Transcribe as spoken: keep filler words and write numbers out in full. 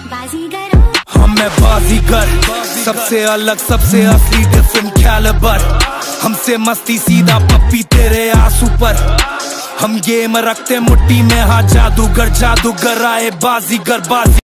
बाजीगर हम मैं बाजीगर, सबसे अलग सबसे असली डिफरेंट कैलिबर। हमसे मस्ती सीधा पप्पी तेरे आंसू पर। हम गेम रखते मुट्ठी में, हाँ जादूगर जादूगर आए बाजीगर बाजी।